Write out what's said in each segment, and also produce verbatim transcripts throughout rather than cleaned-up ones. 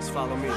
Just follow me.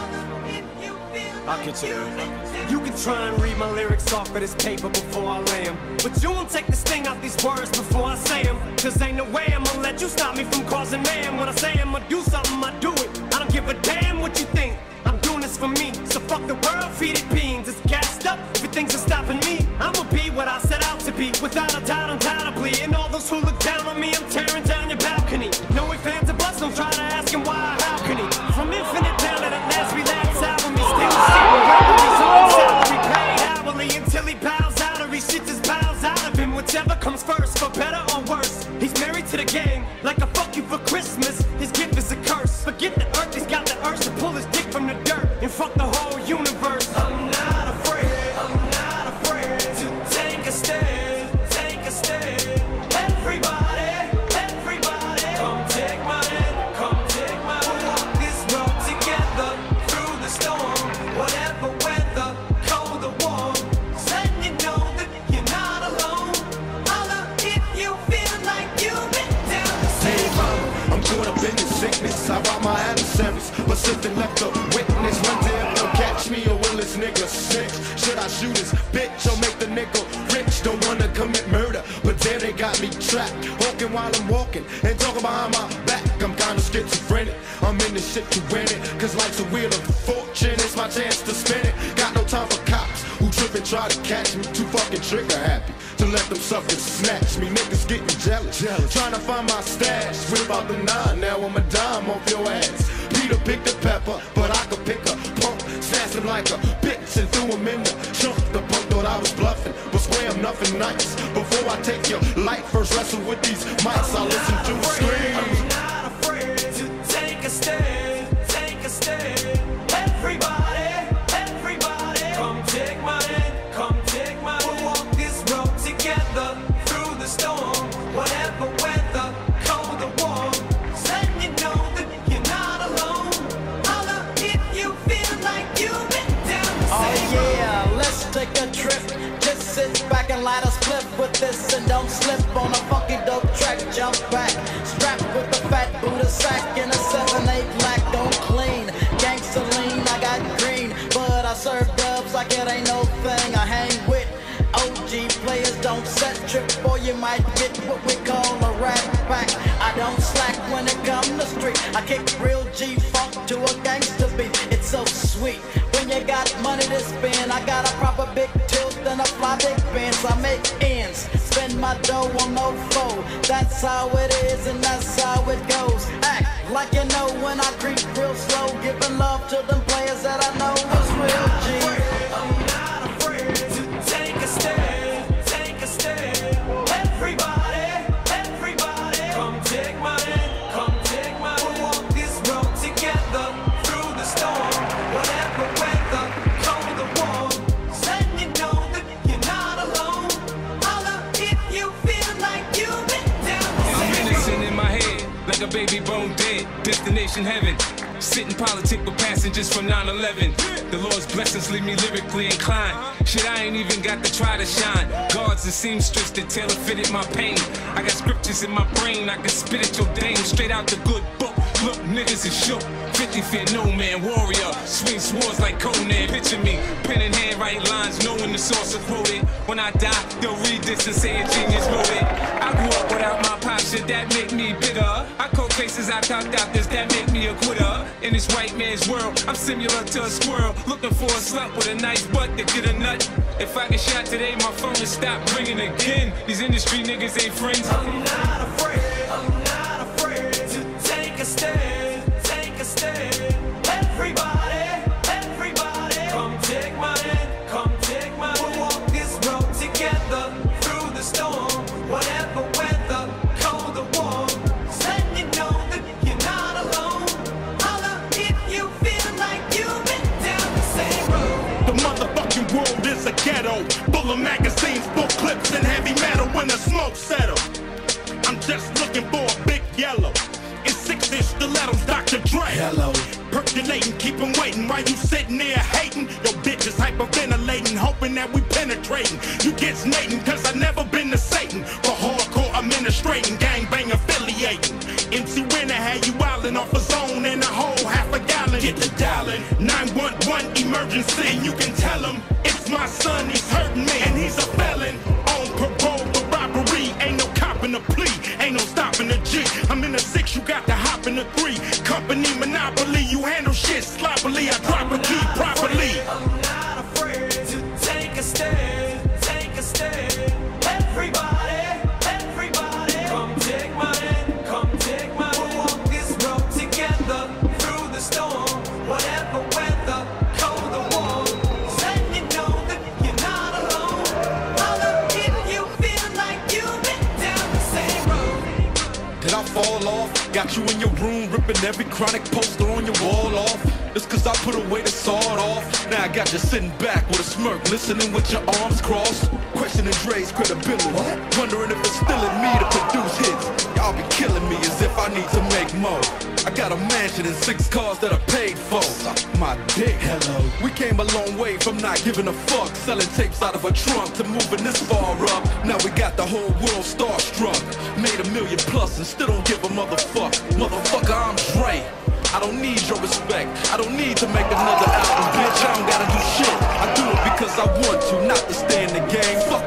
I'll get you there. You can try and read my lyrics off of this paper before I lay them, but you won't take the sting out these words before I say them. Cause ain't no way I'm gonna let you stop me from causing mayhem. When I say I'm gonna do something, I do it. I don't give a damn what you think. I'm doing this for me. So fuck the world, feed it beans. It's gassed up. If it thinks it's stopping me, I'ma be what I set out to be. Without a doubt, undoubtedly. And all those who look down on me, I'm tearing down your balcony. No ifs, ands, or buts, don't try to ask him why or how can he. From infinite down to the last relapse album, he's still sitting records on salary, paid hourly until he bows out or he shits his bowels out of him. Whichever comes first, for better or worse. He's married to the game, like a fuck you for Christmas. His gift is a curse. Forget the earth, he's got the urge to pull his dick from the dirt and fuck the whole universe. I'm not afraid, I'm not afraid to take a stand, take a stand. Everybody, everybody, come take my hand, come take my hand. Walk this road together through the storm, whatever weather, cold or warm. Let you know that you're not alone. Holla if you feel like you've been down the Hey mama, I'm caught up in this sickness. I rob my adversaries, but something left a witness. One day if they'll catch me, or will this nigga snitch? Should I shoot this bitch or make the nigga rich? Don't wanna commit murder, but damn they got me trapped. Walking while I'm walking and talking behind my back. I'm kinda schizophrenic. I'm in this shit to win it, cause life's a wheel of fortune. It's my chance to spin it. Got no time for cops who trip and try to catch me. Too fucking trigger happy to let them suckers snatch me. Niggas getting jealous, jealous. Trying to find my stash. What about the nine? Now I'm a dime off your ass. Peter picked the pepper, but I could pick a punk. Snatched him like a bitch and threw him in the trunk. The punk thought I was bluffing, but swear I'm nothing nice. Before I take your life, first wrestle with these mics. I listen to scream. I'm not afraid to take a stand, take a stand. Everybody, everybody, come take my hand, come take my hand. We'll walk this road together through the storm, whatever weather, cold or warm. Let you know that you're not alone. Holla if you feel like you've been down the same Oh yeah, let's take a trip. Just sit back and light a split with this and don't slip on a funky dope track. Jump back, strapped with the fat Buddha sack in a seven eight black, don't clean. Gangsta lean, I got green, but I serve dubs like it ain't no thing. I hang with O G players, don't set trip or you might get what we call a rat pack. I don't slack when it come to street. I kick real G funk to a gangsta beat. It's so sweet when you got money to spend. I got a proper big tilt and a fly big Benz. I make ends, spend my dough on no foe. That's how it is and that's how it goes. Act like you know when I creep real slow, giving love to them players that I know is real G. I'm not afraid to take a stand, take a stand. Everybody, everybody, come take my hand, come take my hand. We'll walk this road together through the storm, whatever weather, cold or warm. Let you know that you're not alone. Holla if you feel like you've been down the I'm same innocent in my head, like a baby bone dead. Destination heaven. Sitting politic with passengers from nine eleven. The Lord's blessings leave me lyrically inclined. Shit, I ain't even got to try to shine. Guards and seamstress that tailor fitted my pain. I got scriptures in my brain, I can spit at your dame. Straight out the good book. Look, niggas is shook. fifty fear no man, warrior. Swing swords like Conan. Picture me, pen in hand, write lines, knowing the source of quoted. When I die, they'll read this and say a genius wrote it. I grew up without my pop, shit that make me bitter. I cold cases, I topped out this, that make me a quitter. In this white man's world, I'm similar to a squirrel, looking for a slut with a nice butt to get a nut. If I get shot today, my phone will stop ringing again. These industry niggas ain't friends. I'm not afraid, I'm not afraid to take a stand, take a stand. Everybody, everybody, come take my hand, come take my hand. We'll walk this road together through the storm, whatever weather, cold or warm. Let you know that you're not alone. Holla if you feel like you've been down the same road. The motherfucking world is a ghetto, full of magazines, book clips, and heavy metal when the smoke settle. I'm just looking for a big yellow. It's six-inch stilettos, Doctor Dre. Hello. Percolating, keep 'em waiting while you sitting there hating. Your bitch is hyperventilating, hoping that we penetrating. You get snating, cause I never been to Satan. For hardcore administrating, gangbang affiliating. M C Winner had you wildin' off a zone and a whole half a gallon. Get the dialing. yelling nine one one emergency. And you can tell him it's my son, he's hurting me, and he's a felon on parole for robbery. Ain't no cop in the plea, ain't no stopping the G. I'm in the six, you got to hop in the three. Company monopoly, you handle shit sloppily. I drop a key properly. I'm not afraid to take a stand, take a stand. Everybody, everybody, come take my hand, come take my hand. We'll walk this road together through the storm, whatever weather, cold or warm. Let you know that you're not alone. Holler if you feel like you've been down the same road. Did I fall off? Got you in your room, ripping every chronic poster on your wall off. It's cause I put away the sawed off. Now I got you sitting back with a smirk, listening with your arms crossed, questioning Dre's credibility, wondering if it's still in me to produce hits. Y'all be killing me as if I need to make more. I got a mansion and six cars that are paid for. Suck my dick. Hello. We came a long way from not giving a fuck, selling tapes out of a trunk to moving this far up. Now we got the whole world starstruck. Made a million plus and still don't give a motherfuck. Motherfucker, I'm Dre. I don't need your respect. I don't need to make another album, bitch. I don't gotta do shit. I do it because I want to, not to stay in the game. Fuck